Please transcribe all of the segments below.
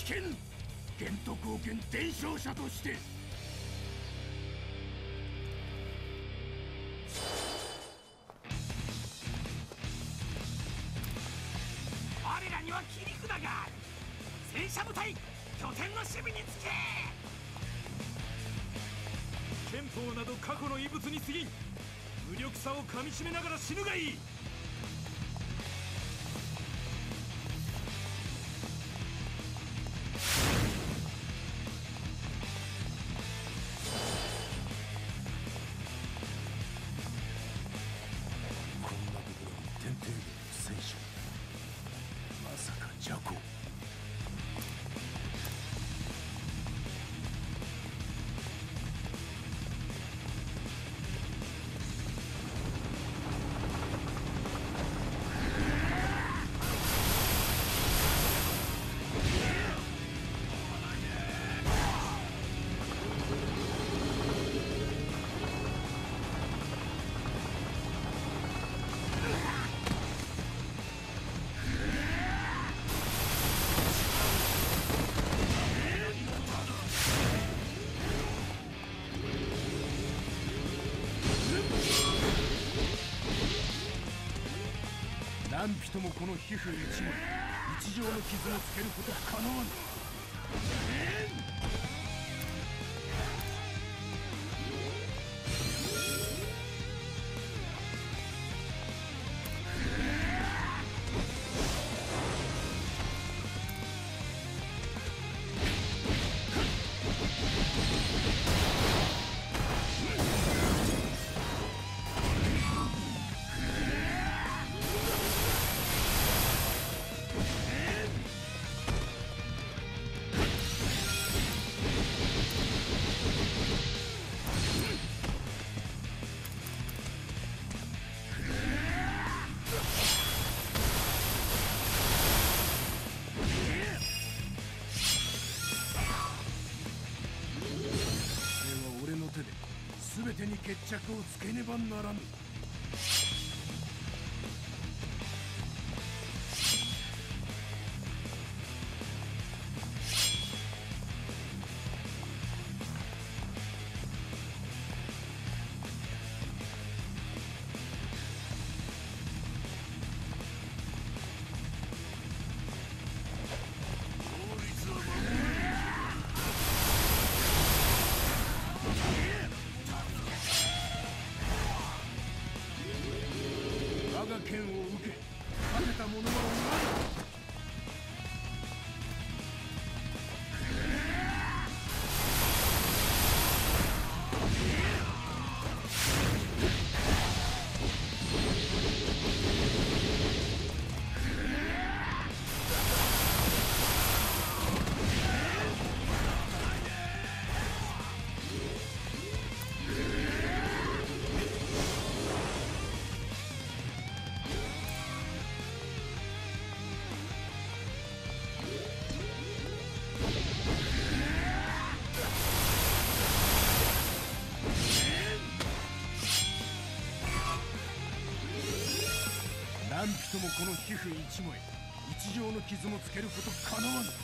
険。玄徳王権伝承者として我らには切り札がある。戦車部隊拠点の守備につけ。憲法など過去の遺物に過ぎん。無力さをかみしめながら死ぬがいい。何人もこの皮膚一枚一条の傷をつけることかなわぬ。全てに決着をつけねばならぬ。我が剣を受け勝てた者はおらぬ。何人もこの皮膚一枚一条の傷もつけることかなわぬ。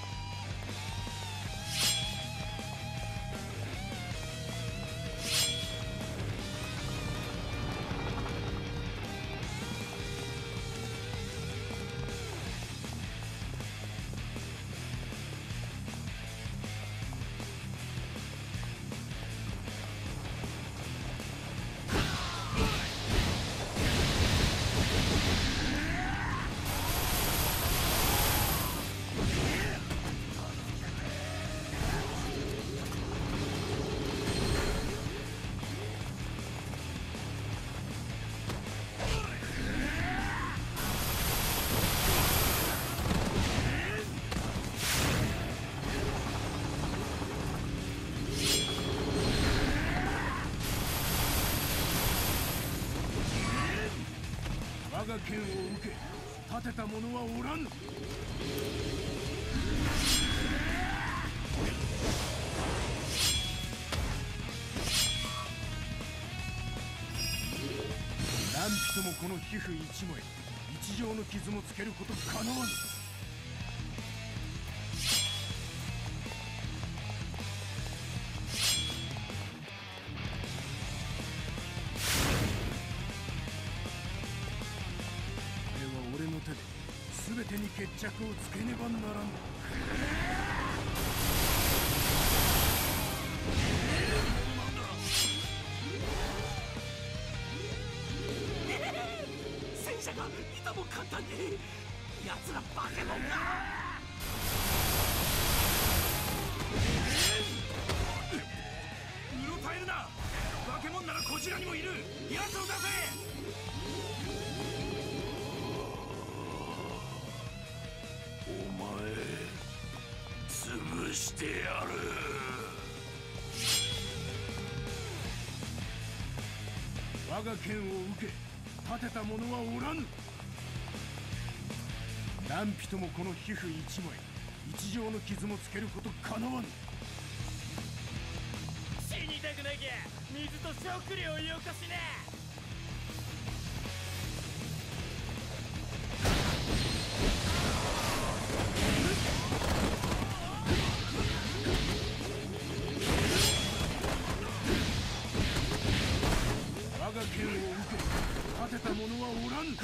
我が剣を受け立てた者はおらぬ。何人もこの皮膚一枚一条の傷もつけることかなわぬ。 決着をつけねばならん。 戦車がいとも簡単に。奴ら化け物が。うろたえるな。化け物ならこちらにもいる。奴を出せ。 お前潰してやる。我が剣を受け立てた者はおらぬ。何人もこの皮膚一枚一条の傷もつけることかなわぬ。 死にたくなきゃ水と食料をよこしな。 我が剣を受け立てた者はおらぬ。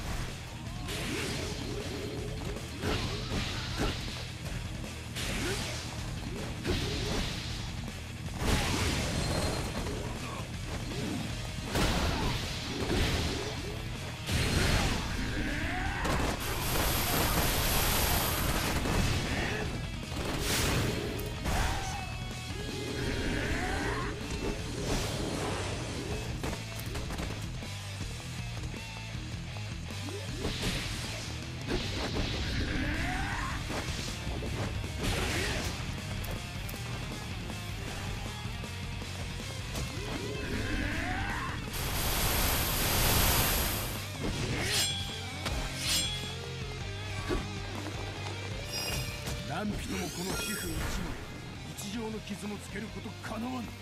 何人もこの皮膚一枚一条の傷もつけることかなわぬ。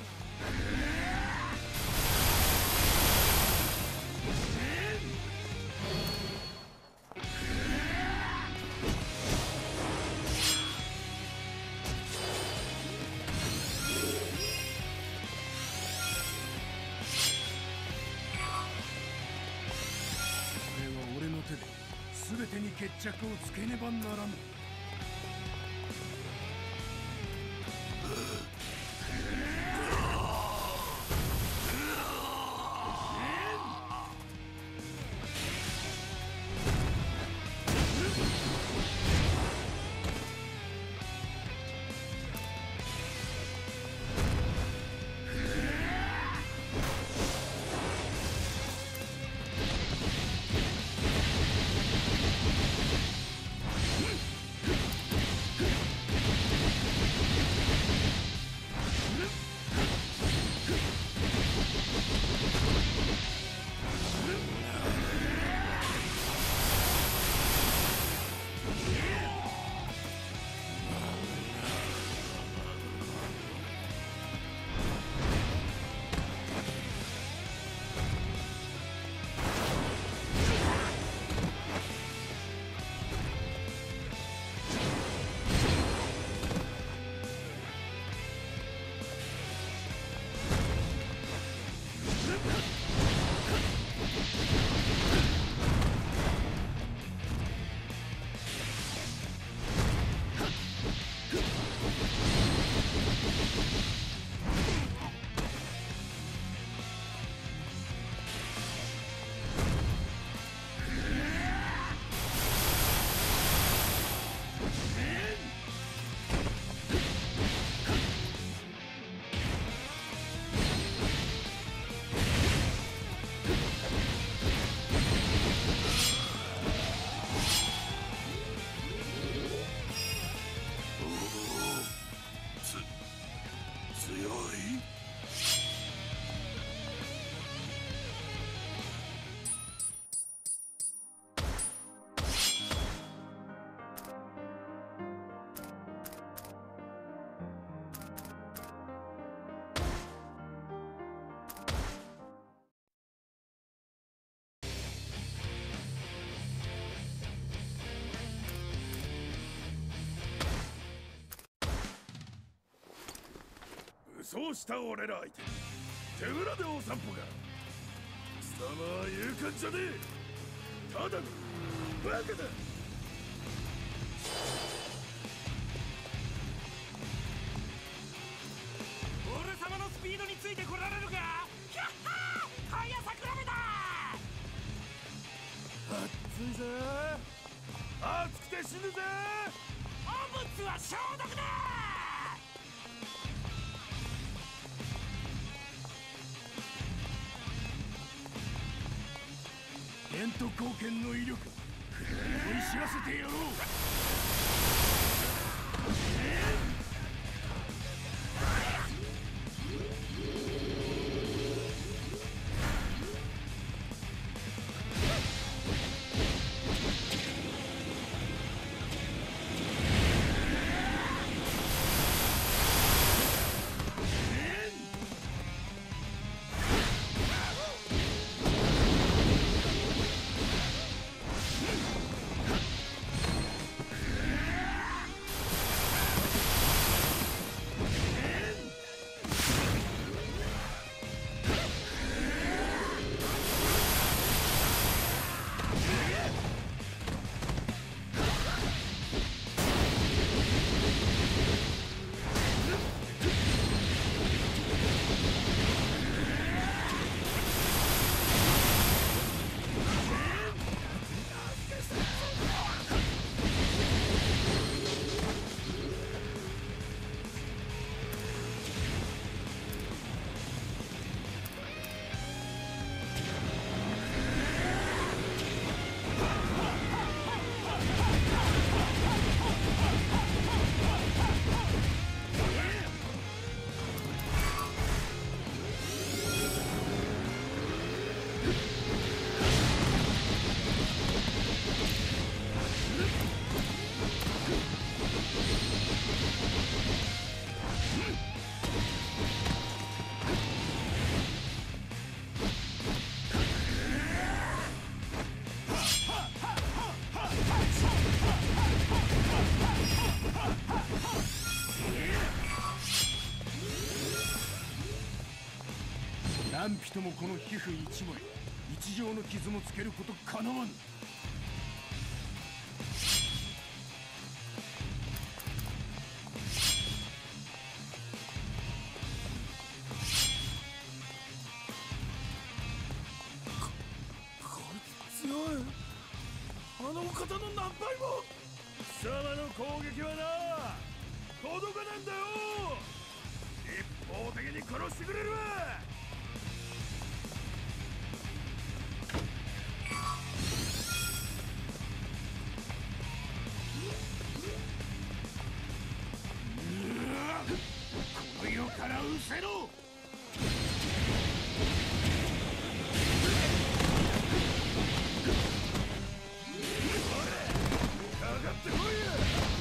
これは俺の手で全てに決着をつけねばならぬ。そうした俺ら相手に手裏でお散歩が。貴様は勇敢じゃねえ。ただのバカだ。 死ぬぜ。 汚物は消毒だ。 伝統貢献の威力思い知らせてやろう。何人もこの皮膚一枚一条の傷もつけることかなわぬ。 強い。あのお方の何倍も。貴様の攻撃はな届かねえんだよ。一方的に殺してくれるわ。 この世から失せろ。 かかってこいや。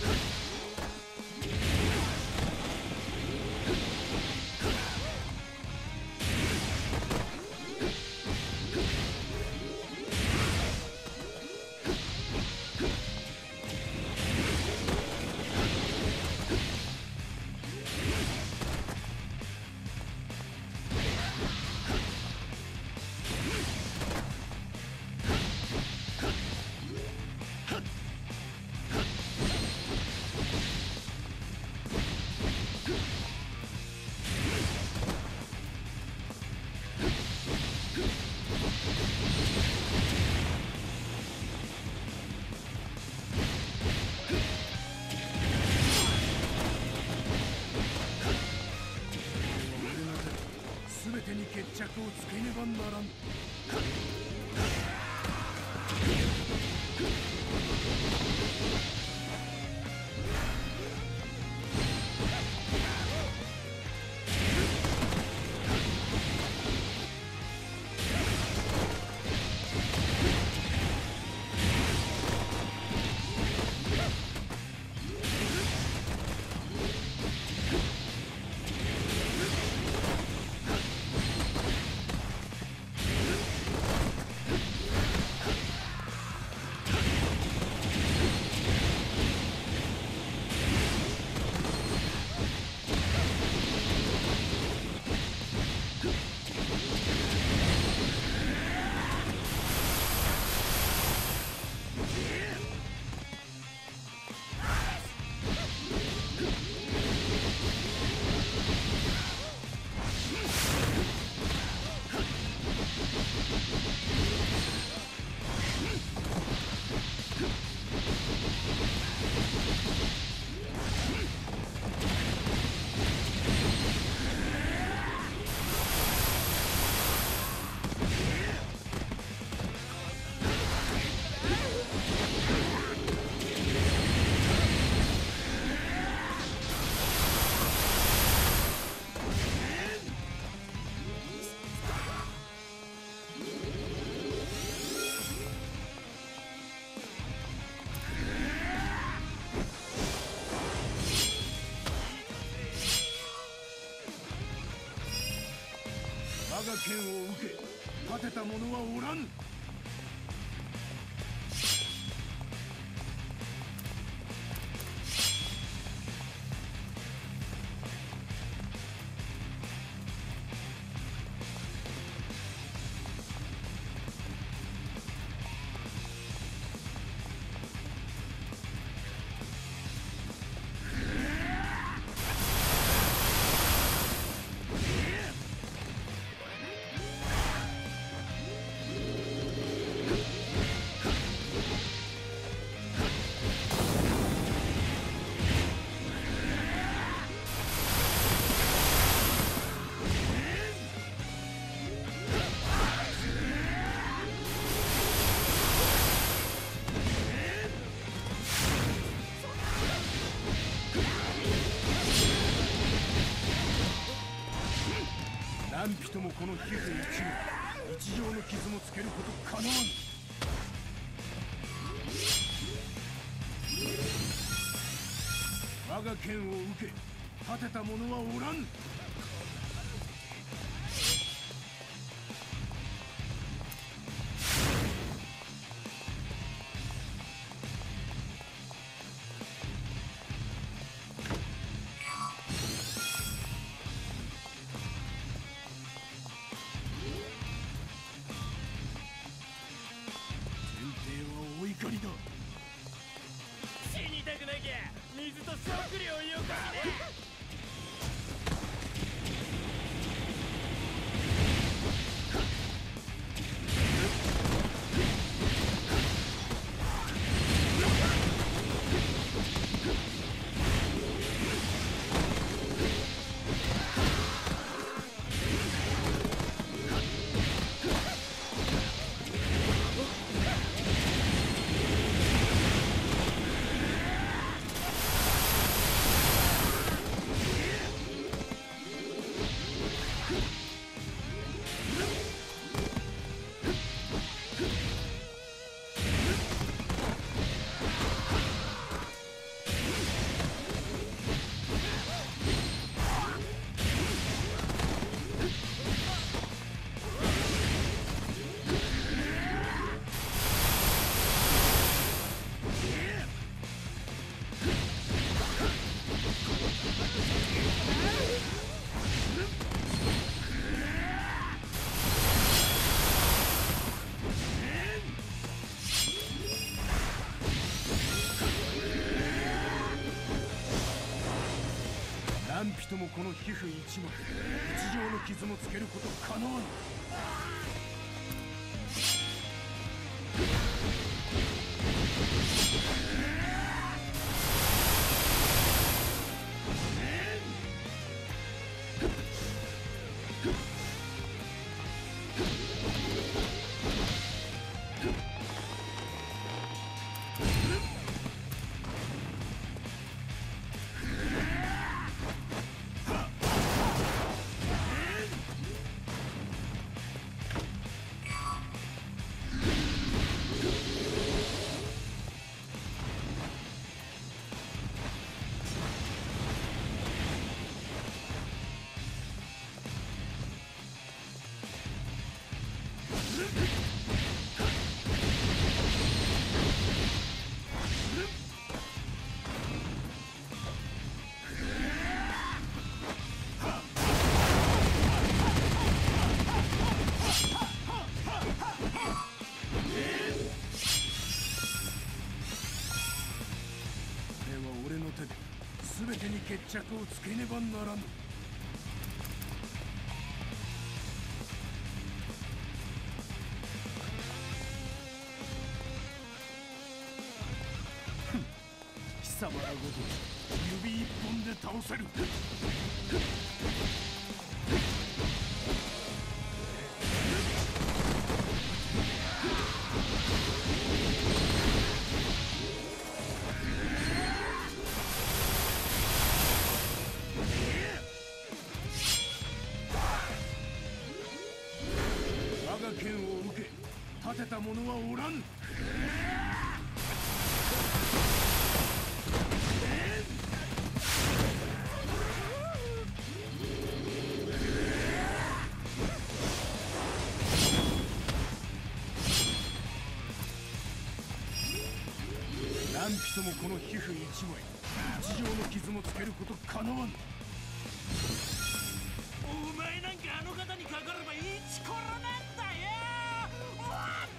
全てに決着をつけねばならん。 が剣を受け立てた者はおらぬ。何人もこの皮膚一枚一条の傷もつけることかなわぬ。我が剣を受け立てた者はおらぬ。怒りだ。 死にたくなきゃ水と食料をよこしね。 何人もこの皮膚一枚一条の傷もつけることかなわぬ。全てに決着をつけねばならぬ。貴様らごと指一本で倒せる。我が剣を受け立てた者はおらぬ。 人もこの皮膚一枚一条の傷もつけることかなわん。 お前なんかあの方にかかればイチコロなんだよ。うわっ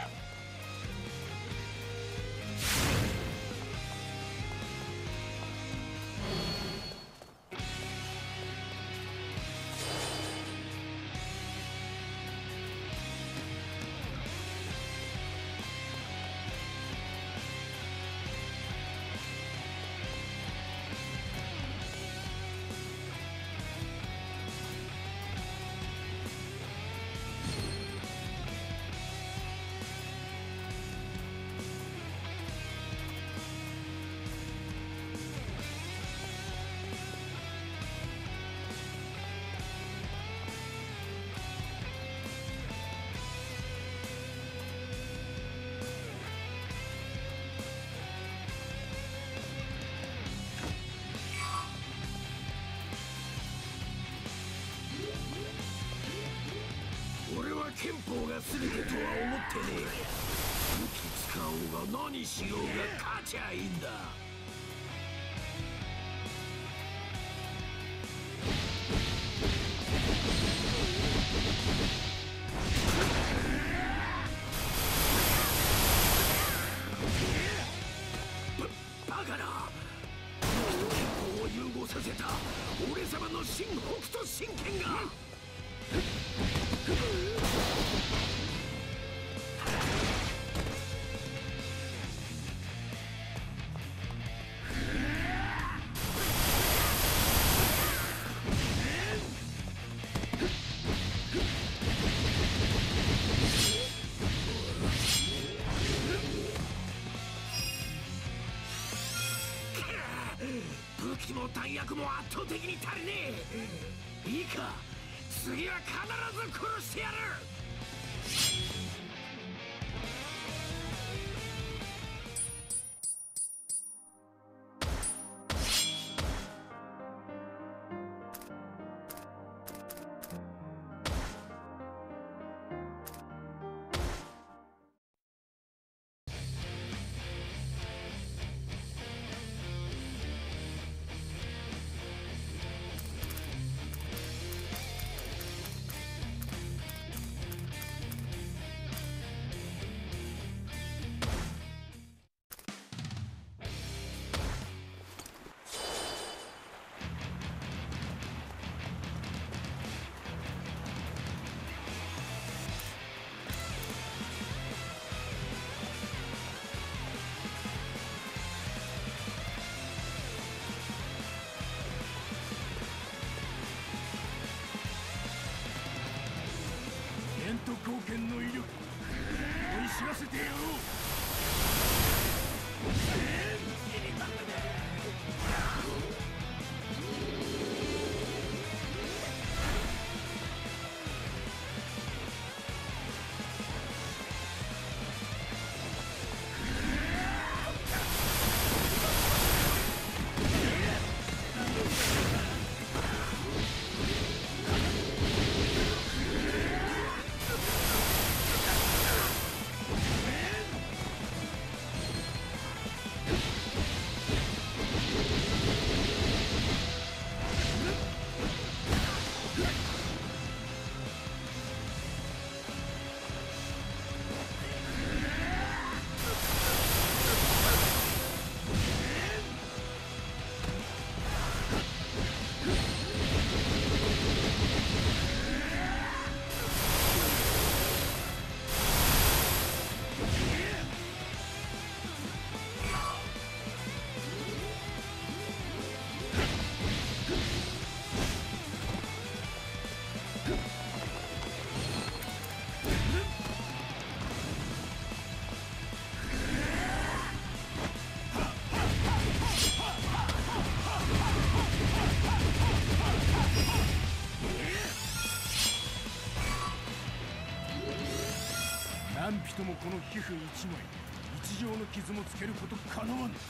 憲法が全てとは思ってねえ。武器使おうが何しようが勝ちゃいいんだ。バカな。憲法を融合させた俺様の新北斗神拳が武器も弾薬も圧倒的に足りねえ。いいか、次は必ず殺してやる。貢献の威力追い知らせてやろう。何人もこの皮膚一枚一条の傷もつけることかなわん。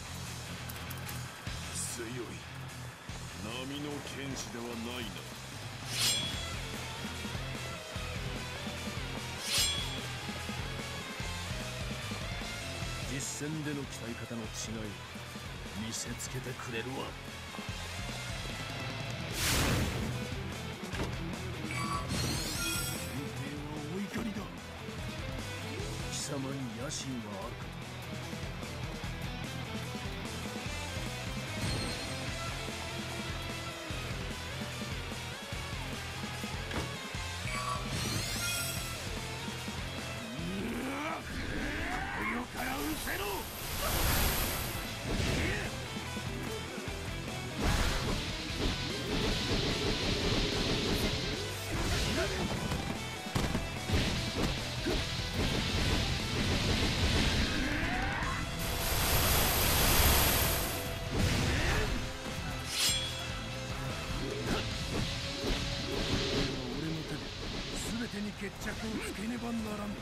強い波の剣士ではないな。実戦での鍛え方の違いを見せつけてくれるわ。天帝はお怒りだ。貴様に野心はあるか。決着をつけねばならぬ。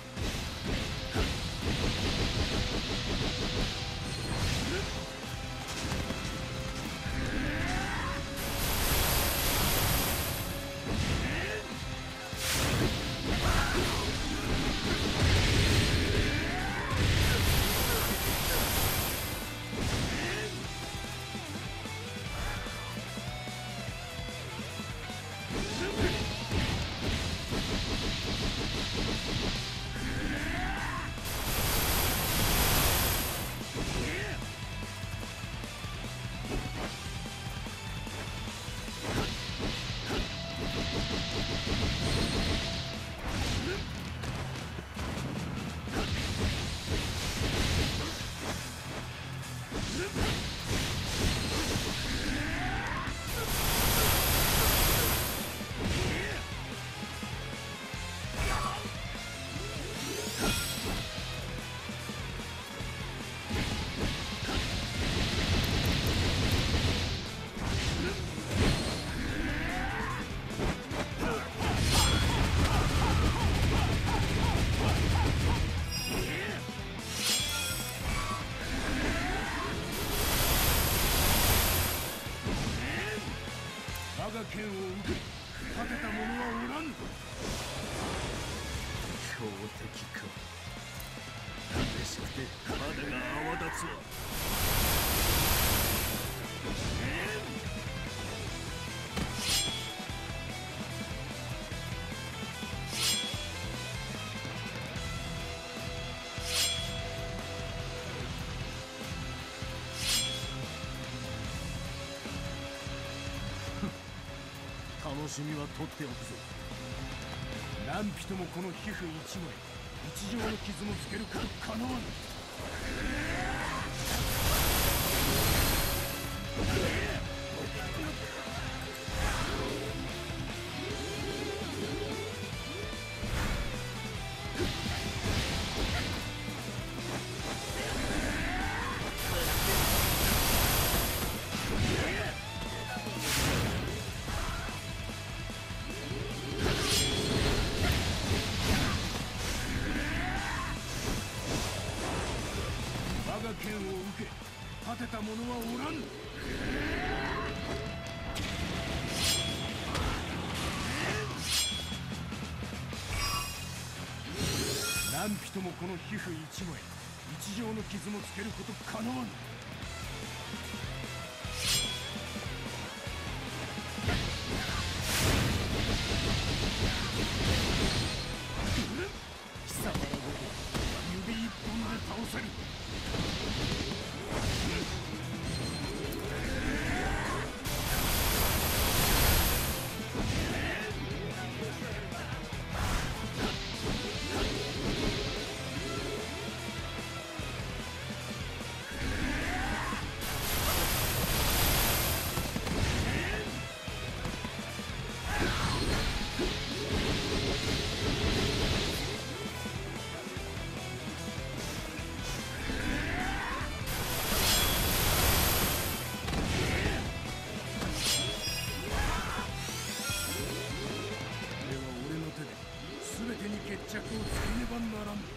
我が剣を受け立てた者はおらん。強敵か。嬉しくて肌が泡立つわ。楽しみは取っておくぞ。何人もこの皮膚一枚一条の傷もつけることかなわぬ。我が剣を受け立てた者はおらん。何人もこの皮膚一枚一条の傷もつけることかなわぬ。貴様らごと指一本で倒せる。決着をつけねばならぬ。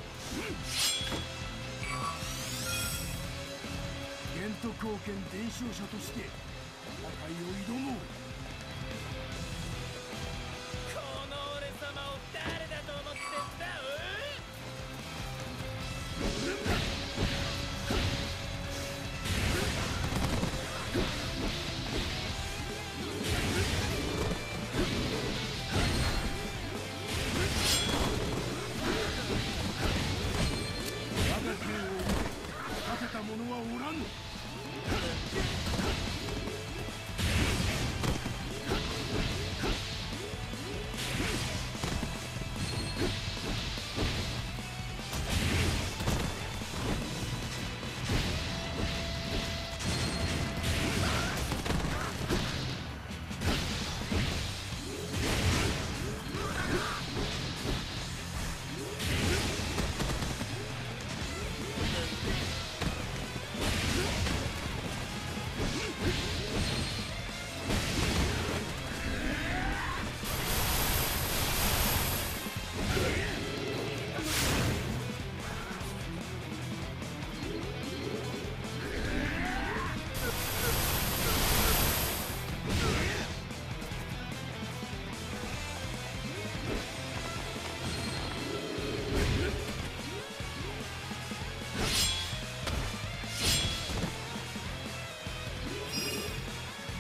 玄都高剣伝承者として戦いを挑もう。 この俺様を誰だと思ってんだ。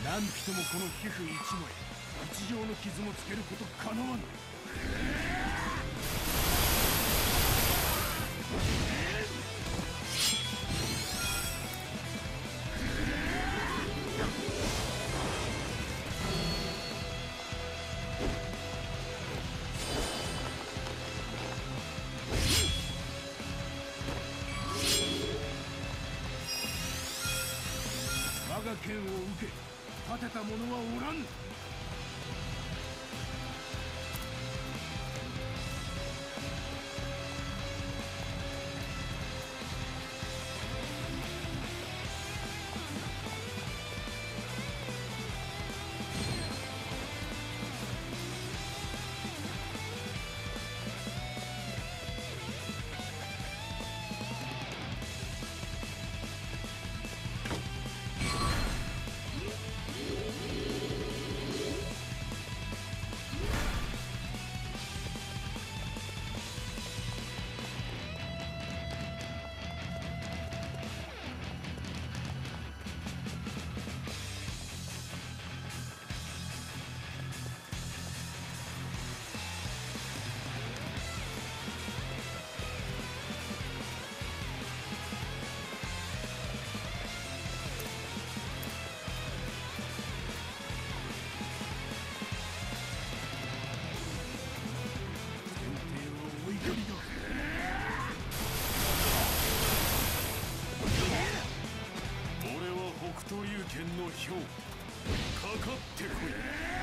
何人もこの皮膚一枚一条の傷もつけることかなわぬ。我が剣を受け立てた者はおらん。剣の票かかってこい。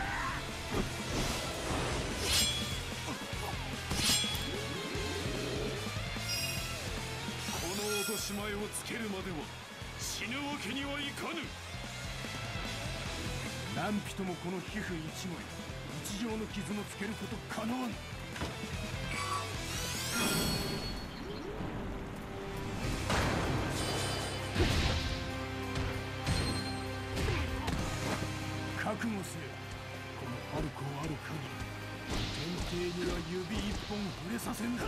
この落とし前をつけるまでは死ぬわけにはいかぬ。何人もこの皮膚一枚一条の傷もつけることかなわぬ。覚悟せよ。このファルコある限り天帝には指一本触れさせんだ。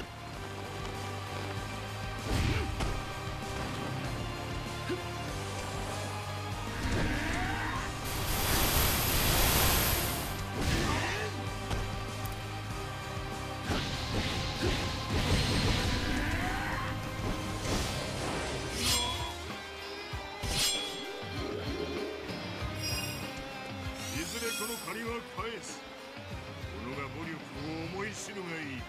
この借りは返す。己が武力を思い知るがいい。